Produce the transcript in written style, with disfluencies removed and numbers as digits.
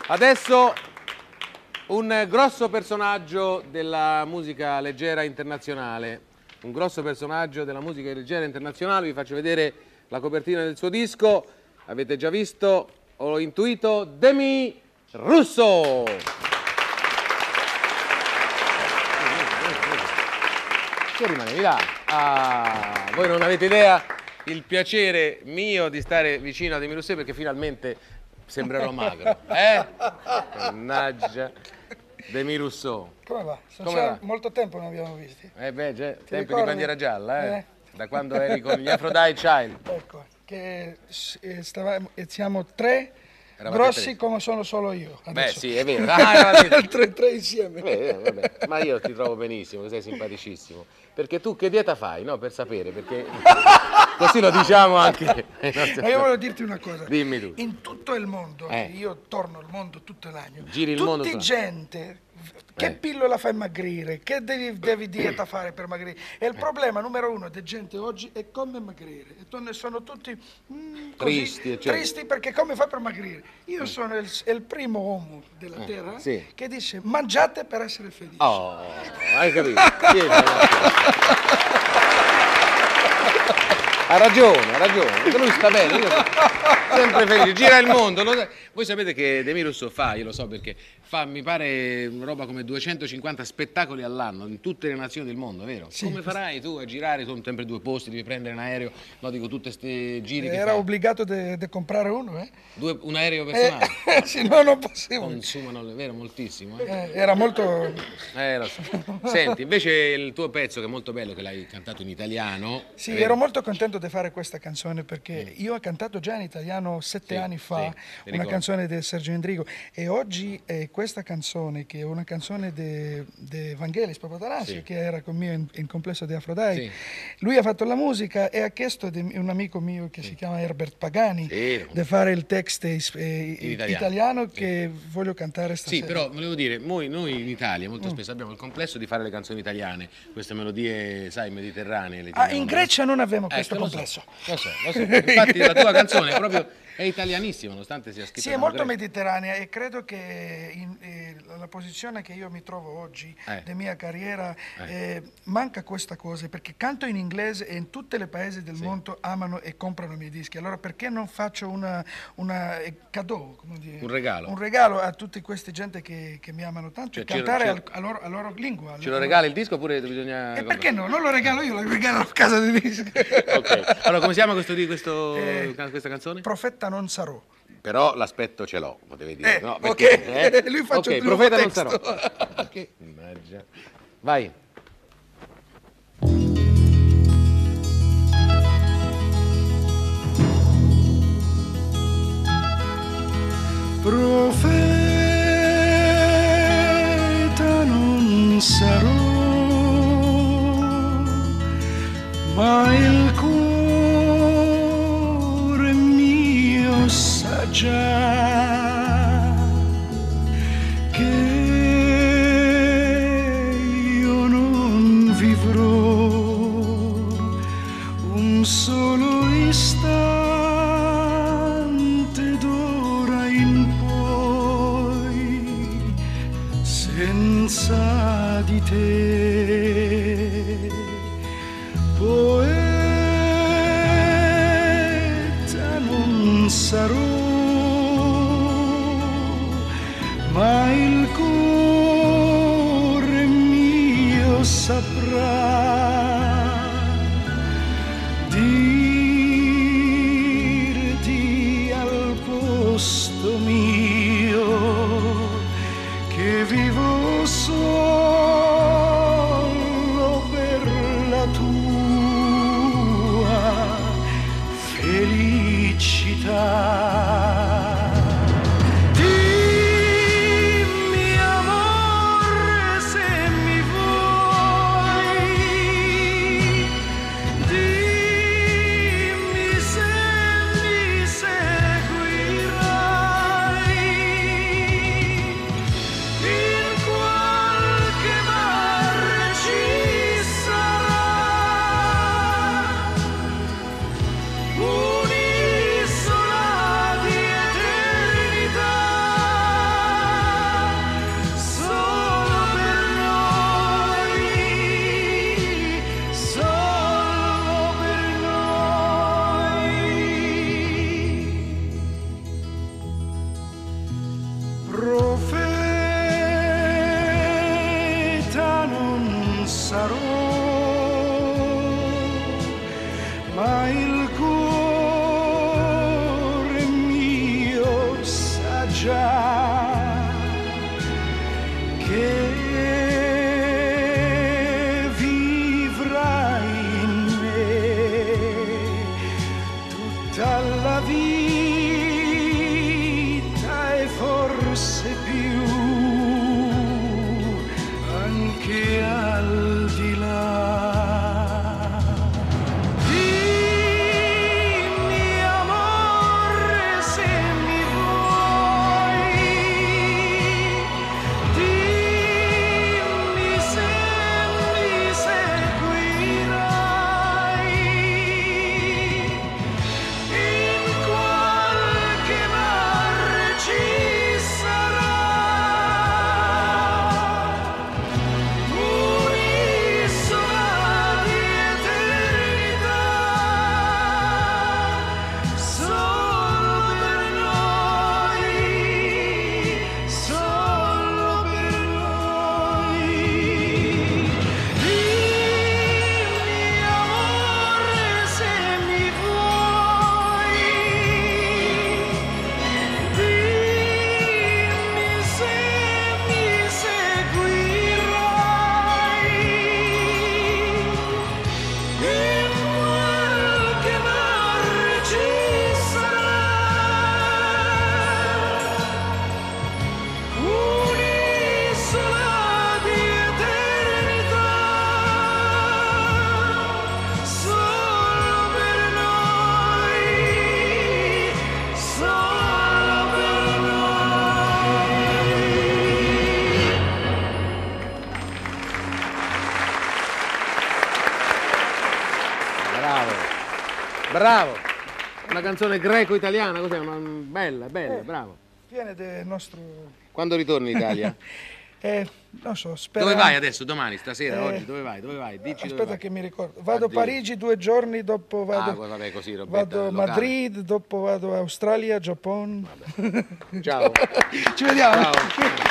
Adesso un grosso personaggio della musica leggera internazionale. Un grosso personaggio della musica leggera internazionale. Vi faccio vedere la copertina del suo disco. Avete già visto, ho intuito, Demi Russo. Che rimanevi là? Ah, voi non avete idea il piacere mio di stare vicino a Demi Russo perché finalmente sembrerò magro, Mannaggia, Demi Russo. Come va? Come va? Molto tempo non abbiamo visti. Tempi ricordi? di bandiera gialla, Da quando eri con gli Aphrodite Child. Ecco, che siamo tre. Eravate Grossi tre. come sono solo io. Beh, sì, è vero. tre insieme. Vabbè. Ma io ti trovo benissimo, sei simpaticissimo. Perché tu che dieta fai, no? Per sapere, perché così lo diciamo anche. Ma io voglio dirti una cosa. Dimmi tu. In tutto il mondo, io torno al mondo tutto l'anno. Giri il mondo. Tutti gente. Che pillola fai magrire? Che devi dieta fare per magrire? E il problema numero uno di gente oggi è come magrire. E sono tutti tristi, tristi perché come fai per magrire? Io sono il primo uomo della terra che dice mangiate per essere felici. Oh, hai capito? Ha ragione, lui sta bene, io sempre felice, gira il mondo. Voi sapete che Demi Russo fa, io lo so perché fa, mi pare, roba come 250 spettacoli all'anno in tutte le nazioni del mondo, vero? Sì. Come farai tu a girare? Sono sempre due posti, devi prendere un aereo, no, dico tutte queste giri che era fai. obbligato di comprare uno, Un aereo personale? Sì, no, non possiamo. Consumano, vero, moltissimo. Era molto... Lo so. Senti, invece il tuo pezzo che è molto bello, che l'hai cantato in italiano. Sì, ero molto contento di fare questa canzone perché io ho cantato già in italiano 7 anni fa una canzone di Sergio Endrigo e oggi questa canzone che è una canzone di Vangelis Papatanasio che era con me in complesso di Aphrodite, lui ha fatto la musica e ha chiesto di un amico mio che si chiama Herbert Pagani di fare il testo in italiano che voglio cantare stasera. Sì, però volevo dire, noi in Italia molto spesso abbiamo il complesso di fare le canzoni italiane, queste melodie, sai, mediterranee. In Grecia non abbiamo questo complesso. Lo so. Infatti la tua canzone è italianissima, nonostante sia scritta. Sì, è molto mediterranea e credo che la posizione che io mi trovo oggi, della mia carriera, manca questa cosa, perché canto in inglese e in tutti i paesi del mondo amano e comprano i miei dischi. Allora perché non faccio una cadeau, come dire? Un regalo a tutti questi gente che mi amano tanto e cantare a loro lingua. Ce lo regali il disco oppure bisogna... E perché no? Non lo regalo io, lo regalo a casa di dischi. Ok, allora come si chiama questa canzone? Profeta non sarò. Però l'aspetto ce l'ho, potevi dire, no? Perché, lui faccio il profeta non testo. sarò. Mannaggia. Vai. Profeta non sarò, ma il cuore mio sa già che io non vivrò un solo istante d'ora in poi senza di te. Poeta non sarò, ma il cuore mio saprà dirti al posto mio che vivo solo per la tua felicità. Dimmi Profeta non sarò, ma il cuore mio sa già che vivrai in me tutta la vita e forse più, anche al di là. Dimmi amore se mi vuoi, dimmi se mi seguirai, in qualche mare ci sarà un'isola di eternità, solo per noi, solo per noi. Dimmi amore se mi vuoi, dimmi se mi seguirai, in qualche mare ci sarà un'isola di eternità, solo per noi, solo per noi. Bravo, bravo. Una canzone greco-italiana, cos'è? Bella, bella, bravo. Viene del nostro... Quando ritorni in Italia? Non so, spero... Dove vai adesso, domani, stasera, Eh, oggi? Dove vai? Dove vai? Dici dove Aspetta vai. che mi ricordo. Vado a Addio. Parigi 2 giorni, dopo vado, vabbè, così, robetta vado a locale. Madrid, dopo vado a Australia, Giappone. Ciao. Ci vediamo. Ciao.